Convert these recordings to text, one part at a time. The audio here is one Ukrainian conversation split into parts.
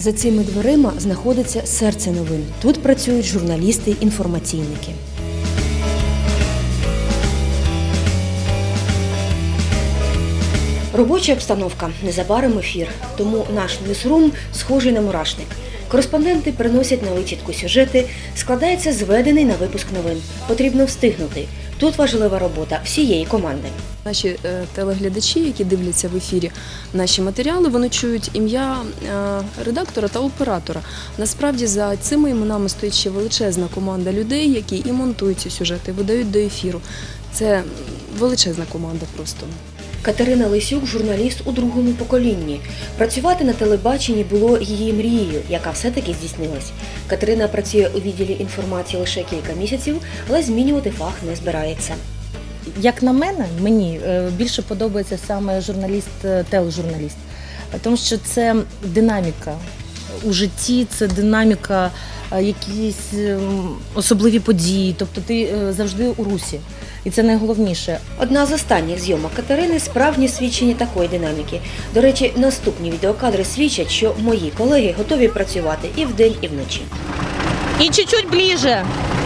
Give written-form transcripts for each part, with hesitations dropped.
За цими дверима знаходиться серце новин. Тут працюють журналісти-інформаційники. Робоча обстановка, незабаром ефір, тому наш ньюсрум схожий на мурашник. Кореспонденти приносять на вичітку сюжети, складається зведений на випуск новин. Потрібно встигнути. Тут важлива робота всієї команди. Наші телеглядачі, які дивляться в ефірі наші матеріали, вони чують ім'я редактора та оператора. Насправді за цими іменами стоїть ще величезна команда людей, які і монтують ці сюжети, видають до ефіру. Це величезна команда просто. Катерина Лисюк – журналіст у другому поколінні. Працювати на телебаченні було її мрією, яка все-таки здійснилась. Катерина працює у відділі інформації лише кілька місяців, але змінювати фах не збирається. Як на мене, мені більше подобається саме тележурналіст, тому що це динаміка у житті, це динаміка, якісь особливі події, тобто ти завжди у русі. І це найголовніше. Одна з останніх зйомок Катерини – справжнє свідчення такої динаміки. До речі, наступні відеокадри свідчать, що мої колеги готові працювати і вдень, і вночі. І чуть-чуть ближче.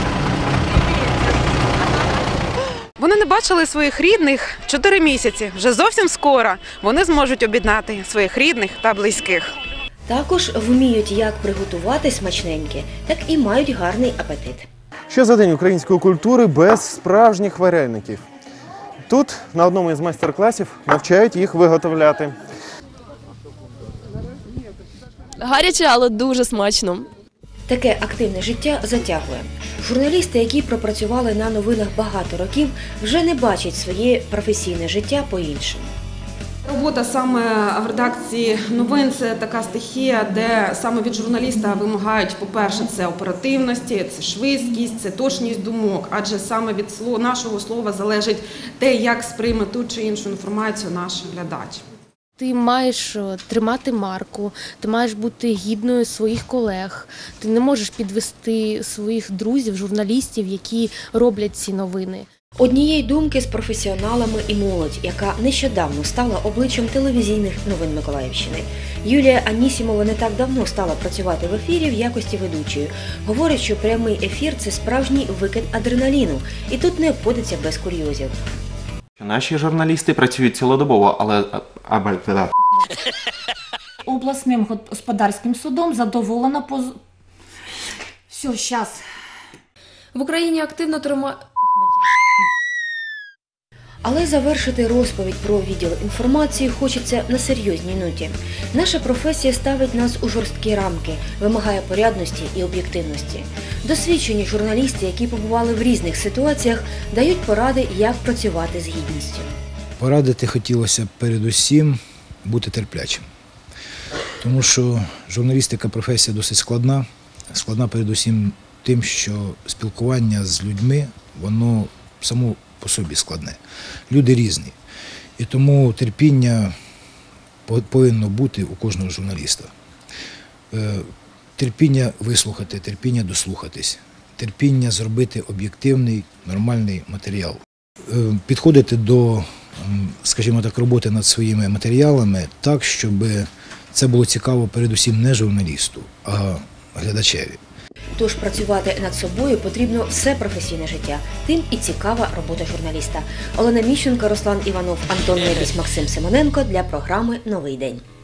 Вони не бачили своїх рідних 4 місяці. Вже зовсім скоро вони зможуть об'єднати своїх рідних та близьких. Також вміють як приготувати смачненьке, так і мають гарний апетит. Що за день української культури без справжніх вареників? Тут, на одному із майстер-класів, навчають їх виготовляти. Гаряче, але дуже смачно. Таке активне життя затягує. Журналісти, які пропрацювали на новинах багато років, вже не бачать своє професійне життя по-іншому. Робота саме в редакції новин – це така стихія, де саме від журналіста вимагають, по-перше, це оперативності, це швидкість, це точність думок. Адже саме від нашого слова залежить те, як сприйме ту чи іншу інформацію наш глядач. Ти маєш тримати марку, ти маєш бути гідною своїх колег, ти не можеш підвести своїх друзів, журналістів, які роблять ці новини. Однієї думки з професіоналами і молодь, яка нещодавно стала обличчям телевізійних новин Миколаївщини. Юлія Анісімова не так давно стала працювати в ефірі в якості ведучої. Говорить, що прямий ефір – це справжній викид адреналіну, і тут не обходиться без курйозів. Наші журналісти працюють цілодобово, але... Обласним господарським судом задоволена Все, щас. В Україні активно тримають... Але завершити розповідь про відділ інформації хочеться на серйозній ноті. Наша професія ставить нас у жорсткі рамки, вимагає порядності і об'єктивності. Досвідчені журналісти, які побували в різних ситуаціях, дають поради, як працювати з гідністю. Порадити хотілося передусім бути терплячим. Тому що журналістика професія досить складна. Складна передусім тим, що спілкування з людьми, воно само по собі складне. Люди різні. І тому терпіння повинно бути у кожного журналіста. Терпіння вислухати, терпіння дослухатись, терпіння зробити об'єктивний, нормальний матеріал. Підходити до, скажімо так, роботи над своїми матеріалами так, щоб це було цікаво передусім не журналісту, а глядачеві. Тож працювати над собою потрібно все професійне життя. Тим і цікава робота журналіста. Олена Міщенко, Руслан Іванов, Антон Небісь, Максим Симоненко для програми «Новий день».